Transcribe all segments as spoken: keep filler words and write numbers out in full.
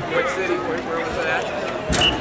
What city? Where, where was it at?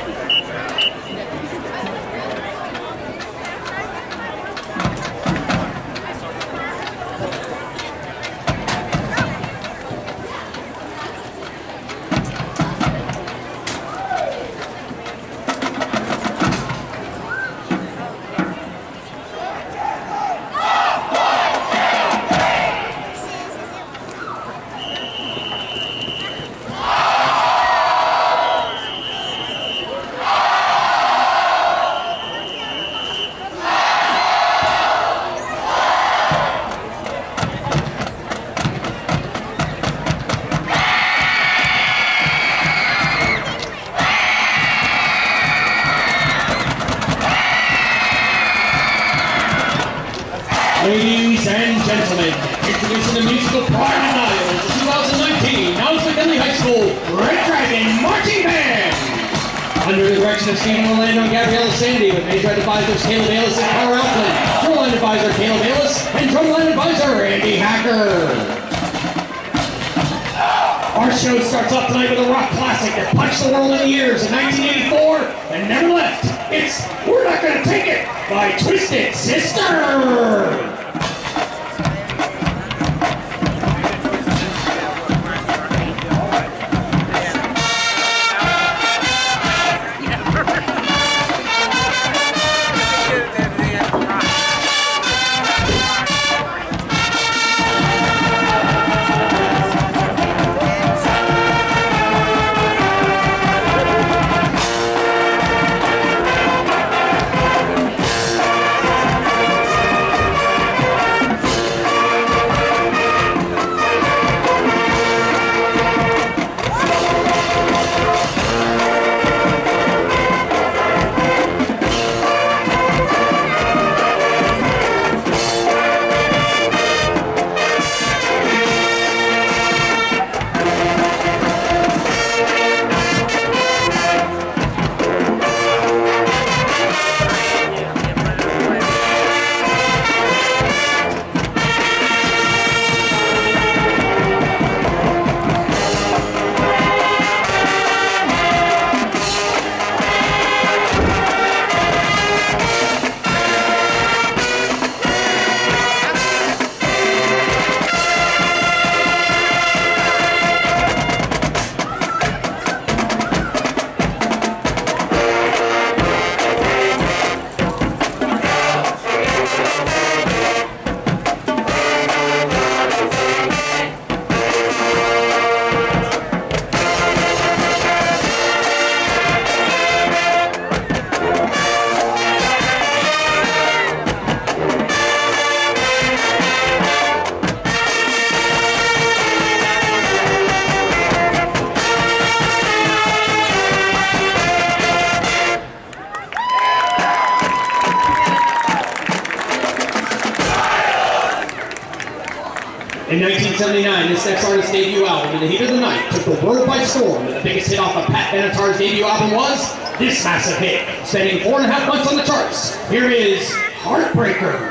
Ladies and gentlemen, introducing the musical pride of Niles, the two thousand nineteen Niles McKinley High School Red Dragon Marching Band! Under the direction of Stephen Orlando and Gabriella Sandy, with major advisors Caleb Bayless and Connor Alflin, drumline advisor Caleb Bayless, and drumline advisor Andy Hacker. Our show starts off tonight with a rock classic that punched the world in the ears in nineteen eighty-four and never left. It's We're Not Gonna Take It by Twisted Sister! In nineteen seventy-nine, this next artist's debut album, In the Heat of the Night, took the world by storm, and the biggest hit off of Pat Benatar's debut album was this massive hit, spending four and a half months on the charts. Here is Heartbreaker.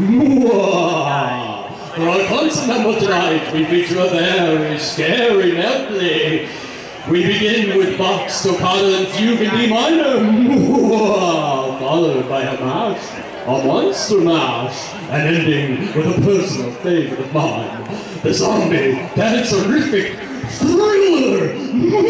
Mwah. For our concert number tonight, we feature a very scary medley. We begin with Bach's Toccata and Fugue in D minor, Mwah. Followed by a mash, a monster mash, and ending with a personal favorite of mine, the zombie dance horrific thriller.